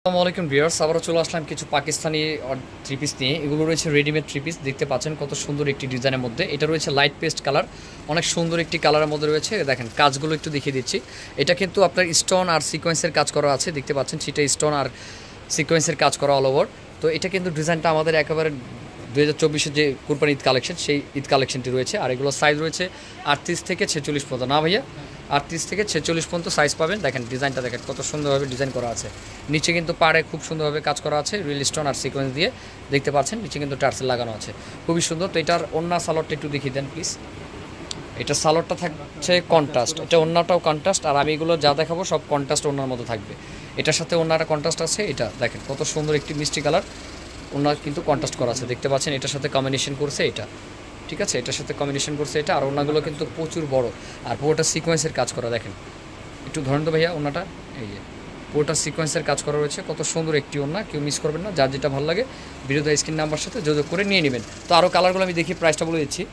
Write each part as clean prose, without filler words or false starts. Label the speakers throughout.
Speaker 1: আসসালামু আলাইকুম ভিউয়ার্স, আবারও চলে আসলাম কিছু পাকিস্তানি থ্রি পিস নিয়ে। এগুলো রয়েছে রেডিমেড থ্রি পিস, দেখতে পাচ্ছেন কত সুন্দর একটি ডিজাইনের মধ্যে। এটা রয়েছে লাইট পেস্ট কালার, অনেক সুন্দর একটি কালারের মধ্যে রয়েছে। দেখেন কাজগুলো একটু দেখিয়ে দিচ্ছি। এটা কিন্তু আপনার স্টোন আর সিকোয়েন্সের কাজ করা আছে, দেখতে পাচ্ছেন সেটা স্টোন আর সিকোয়েন্সের কাজ করা অল ওভার। তো এটা কিন্তু ডিজাইনটা আমাদের একেবারে 2024-এর যে কুরবানি ঈদ কালেকশন, সেই ঈদ কালেকশনটি রয়েছে। আর এগুলো সাইজ রয়েছে 38 থেকে 46 পর্যন্ত। না ভাইয়া, 38 থেকে 46 পর্যন্ত সাইজ পাবেন। দেখেন ডিজাইনটা দেখেন কত সুন্দরভাবে ডিজাইন করা আছে। নিচে কিন্তু পাড়ে খুব সুন্দরভাবে কাজ করা আছে রিয়েল স্টোন আর সিকোয়েন্স দিয়ে, দেখতে পাচ্ছেন নিচে কিন্তু টার্সেল লাগানো আছে, খুবই সুন্দর। তো এটার ওন্না সালোয়ারটা একটু দেখিয়ে দেন প্লিজ। এটা সালোয়ারটা থাকছে কন্ট্রাস্ট, এটা ওন্নাটাও কন্ট্রাস্ট, আর আমি এগুলো যা দেখাবো সব কন্ট্রাস্ট ওন্নার মতো থাকবে। এটার সাথে ওন্নাটা কন্ট্রাস্ট আছে। এটা দেখেন কত সুন্দর একটি মিষ্টি কালার, ওন্না কিন্তু কন্ট্রাস্ট করা আছে, দেখতে পাচ্ছেন। এটার সাথে কম্বিনেশন করছে এটা, ঠিক আছে, এটার সাথে কম্বিনেশন করছে এটা। আর ওন্নাগুলো কিন্তু প্রচুর বড়, আর পুরোটা সিকোয়েন্সের কাজ করা। দেখেন একটু ধরেন তো ভাইয়া ওন্নাটা, এই যে পুরোটা সিকোয়েন্সের কাজ করা রয়েছে, কত সুন্দর একটি ওন্না, কেউ মিস করবেন না। যার যেটা ভালো লাগে ভিডিওতে স্ক্রিন নাম্বার সাথে যোগাযোগ করে নিয়ে নেবেন। তো আরও কালারগুলো আমি দেখি, প্রাইসটা বলে দিচ্ছি।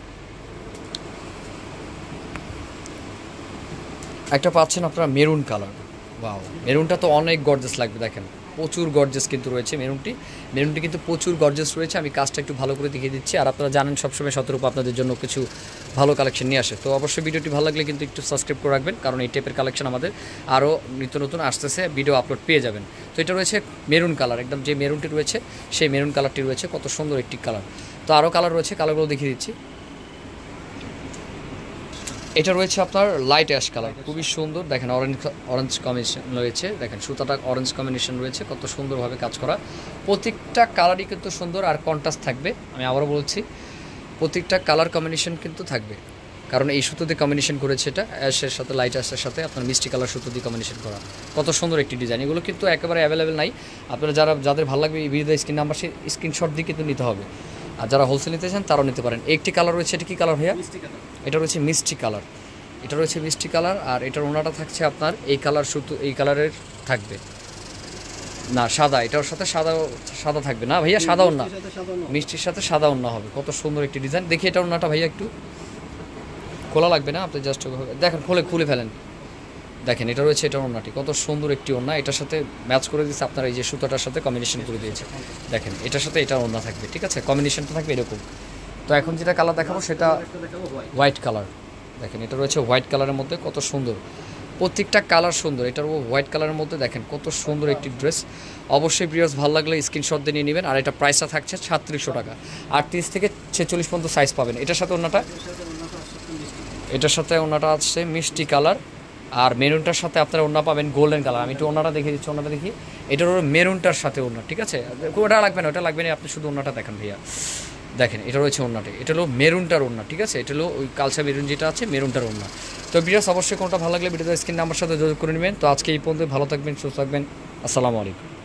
Speaker 1: একটা পাচ্ছেন আপনারা মেরুন কালার, ওয়াও, মেরুনটা তো অনেক গর্জাস লাগবে। দেখেন প্রচুর গর্জাস কিন্তু রয়েছে মেরুনটি কিন্তু প্রচুর গর্জাস রয়েছে। আমি কাজটা একটু ভালো করে দেখিয়ে দিচ্ছি। আর আপনারা জানেন সবসময় শতরূপ আপনাদের জন্য কিছু ভালো কালেকশন নিয়ে আসে। তো অবশ্যই ভিডিওটি ভালো লাগলে কিন্তু একটু সাবস্ক্রাইব করে রাখবেন, কারণ এই টাইপের কালেকশন আমাদের আরও নিত্য নতুন আসতেছে, ভিডিও আপলোড পেয়ে যাবেন। তো এটা রয়েছে মেরুন কালার, একদম যে মেরুনটি রয়েছে সেই মেরুন কালারটি রয়েছে, কত সুন্দর একটি কালার। তো আরও কালার রয়েছে, কালারগুলো দেখিয়ে দিচ্ছি। এটা রয়েছে আপনার লাইট অ্যাশ কালার, খুবই সুন্দর। দেখেন অরেঞ্জ কম্বিনেশন রয়েছে, দেখেন সুতাটা অরেঞ্জ কম্বিনেশন রয়েছে, কত সুন্দরভাবে কাজ করা। প্রত্যেকটা কালারই কিন্তু সুন্দর আর কন্ট্রাস্ট থাকবে। আমি আবারও বলছি, প্রত্যেকটা কালার কম্বিনেশন কিন্তু থাকবে, কারণ এই সুতো দিয়ে কম্বিনেশন করেছে। এটা অ্যাশের সাথে লাইট অ্যাশের সাথে আপনার মিষ্টি কালার সুতো দিয়ে কম্বিনেশন করা, কত সুন্দর একটি ডিজাইন। এগুলো কিন্তু একেবারে অ্যাভেলেবেল নাই, আপনারা যাদের ভালো লাগবে এই ভিডিও স্ক্রিন নাম্বার স্ক্রিনশট দিয়ে কিন্তু নিতে হবে। আর যারা হোলসেল নিতে চান তারাও নিতে পারেন। একটি কালার রয়েছে, এটা কি কালার ভাইয়া? এটা রয়েছে মিষ্টি কালার, এটা রয়েছে মিষ্টি কালার। আর এটার ওনাটা থাকছে আপনার এই কালার, শুধু এই কালারের থাকবে না, সাদা। এটার সাথে সাদা থাকবে না ভাইয়া, সাদা ওন্না, মিষ্টির সাথে সাদা ওন্না হবে, কত সুন্দর একটি ডিজাইন। দেখি এটা ওন্নাটা ভাইয়া, একটু খোলা লাগবে না, আপনি জাস্ট দেখেন, খুলে ফেলেন। দেখেন এটা রয়েছে, এটা ওন্নাটি কত সুন্দর একটি ওন্না, এটার সাথে ম্যাচ করে দিচ্ছে আপনার এই যে সুতাটার সাথে কম্বিনেশন করে দিয়েছে। দেখেন এটার সাথে এটা ওন্না থাকবে, ঠিক আছে, কম্বিনেশনটা থাকবে এরকম। তো এখন যেটা কালার দেখাবো সেটা হোয়াইট কালার। দেখেন এটা রয়েছে হোয়াইট কালারের মধ্যে, কত সুন্দর, প্রত্যেকটা কালার সুন্দর। এটার হোয়াইট কালারের মধ্যে দেখেন কত সুন্দর একটি ড্রেস। অবশ্যই ভিউয়ার্স ভালো লাগলে স্ক্রিনশট দিয়ে নিয়ে নেবেন। আর এটা প্রাইসটা থাকছে 3600 টাকা, 38 থেকে 46 পর্যন্ত সাইজ পাবেন। এটার সাথে ওন্নাটা আছে মিষ্টি কালার, আর মেরুনটার সাথে আপনারা ওন্না পাবেন গোল্ডেন কালার। আমি একটু ওন্নাটা দেখিয়ে দিচ্ছি, ওন্নাটা দেখি। এটার মেরুনটার সাথে ওন্না, ঠিক আছে, ওটা লাগবে না, ওটা লাগবে না, আপনি শুধু ওন্নাটা দেখেন ভাইয়া। দেখেন এটা রয়েছে ওন্নাটি, এটা হলো মেরুনটার ওন্না, ঠিক আছে, এটা হলো ওই কালচা মেরুন যেটা আছে মেরুনটার ওন্না। তো ভিউয়ার্স অবশ্যই কোনটা ভালো লাগলে ভিডিওতে স্ক্রিন নাম্বার সাথে যোগাযোগ করে নেবেন। তো আজকে এই পর্যন্ত, ভালো থাকবেন, সুস্থ থাকবেন, আসসালামু আলাইকুম।